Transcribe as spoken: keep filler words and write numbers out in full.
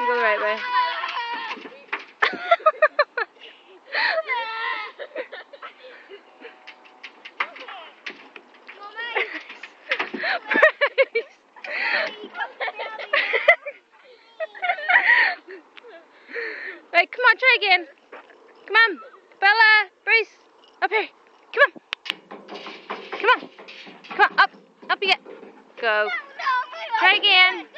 You go the right way. Right, come on, try again. Come on, Bella, Bruce, up here. Come on. Come on. Come on, up, up you get. Go. Try again.